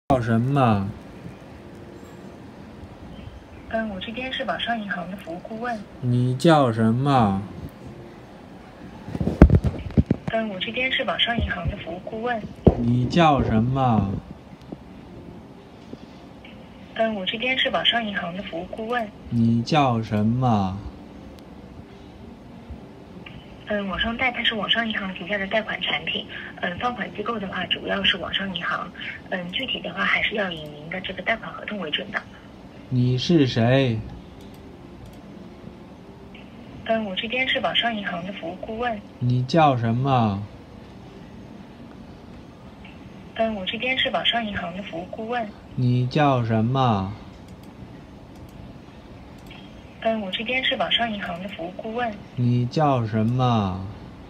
叫什么？ 我这边是网上银行的服务顾问。 你叫什么？ 我这边是网上银行的服务顾问。 你叫什么？ 我这边是网上银行的服务顾问。 你叫什么？ 网上贷它是网上银行旗下的贷款产品。放款机构的话主要是网上银行。具体的话还是要以您的这个贷款合同为准的。 你是谁？ 我这边是网上银行的服务顾问。 你叫什么？ 我这边是网上银行的服务顾问。 你叫什么？ 我这边是网上银行的服务顾问。 你叫什么？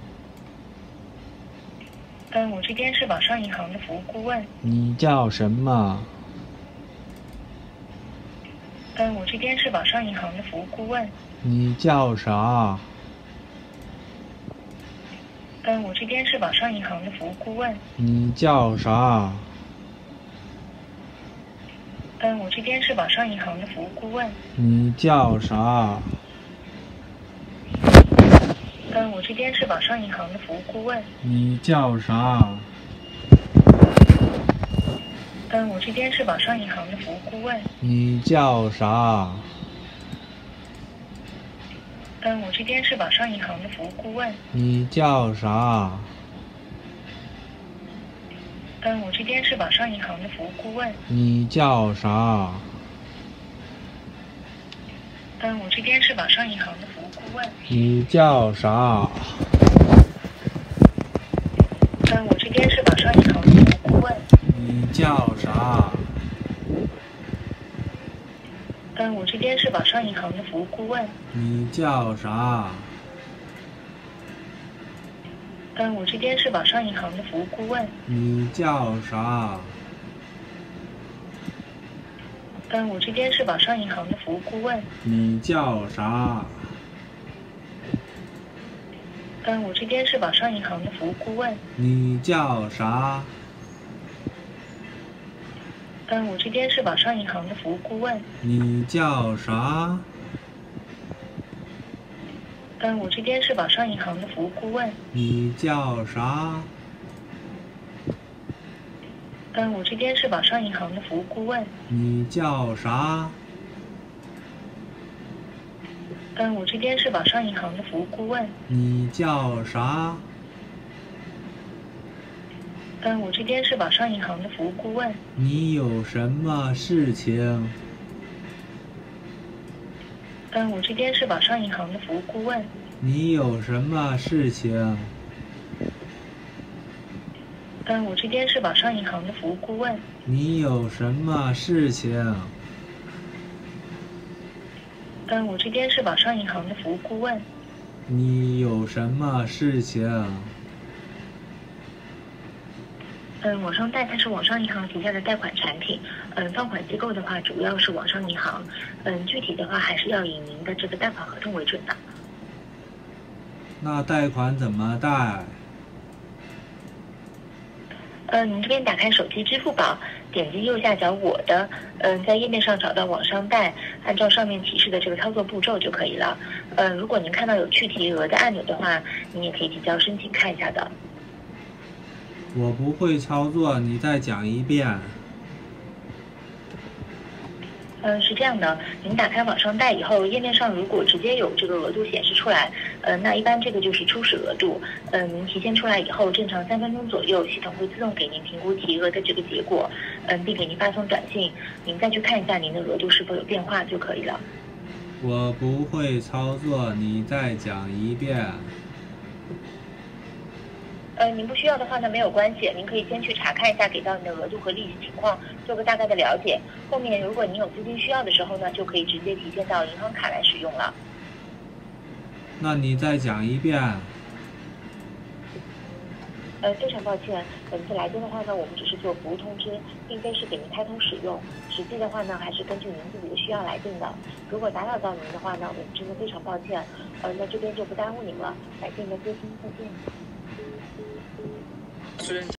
我这边是网上银行的服务顾问。 你叫什么？ 我这边是网上银行的服务顾问。 你叫啥？ 我这边是网上银行的服务顾问。 你叫啥？ 我这边是网上银行的服务顾问。 你叫啥？ 我这边是网上银行的服务顾问。 你叫啥？ 我这边是网上银行的服务顾问。 你叫啥？ 我这边是网上银行的服务顾问。 你叫啥？ 我这边是网上银行的服务顾问。 你叫啥？ 我这边是网上银行的服务顾问。 你叫啥？ 我这边是网上银行的服务顾问。 你叫啥？ 我这边是网上银行的服务顾问。 你叫啥？ 我这边是网上银行的服务顾问。 你叫啥？ 我这边是网上银行的服务顾问。 你叫啥？ 我这边是网上银行的服务顾问。 你叫啥？ 我这边是网上银行的服务顾问。 你叫啥？ 我这边是网上银行的服务顾问。 你叫啥？ 我这边是网上银行的服务顾问。 你叫啥？ 我这边是网上银行的服务顾问。 你叫啥？ 我这边是网上银行的服务顾问。 你有什么事情？ 我这边是网上银行的服务顾问。 你有什么事情？ 我这边是网上银行的服务顾问。 你有什么事情？ 我这边是网上银行的服务顾问。 你有什么事情？ 网上贷它是网上银行旗下的贷款产品。放款机构的话主要是网上银行。具体的话还是要以您的这个贷款合同为准的。 那贷款怎么贷？ 您这边打开手机支付宝，点击右下角我的，在页面上找到网上贷，按照上面提示的这个操作步骤就可以了。如果您看到有去提额的按钮的话，您也可以提交申请看一下的。 我不会操作，你再讲一遍。 是这样的，您打开网上贷以后，页面上如果直接有这个额度显示出来，那一般这个就是初始额度。您提现出来以后，正常3分钟左右，系统会自动给您评估提额的这个结果，并给您发送短信，您再去看一下您的额度是否有变化就可以了。 我不会操作，你再讲一遍。 您不需要的话呢，没有关系，您可以先去查看一下给到你的额度和利息情况，做个大概的了解。后面如果您有资金需要的时候呢，就可以直接提现到银行卡来使用了。 那你再讲一遍。 非常抱歉，本次来电的话呢，我们只是做服务通知，并非是给您开通使用。实际的话呢，还是根据您自己的需要来定的。如果打扰到您的话呢，我们真的非常抱歉。那这边就不耽误您了，感谢您的接听，再见。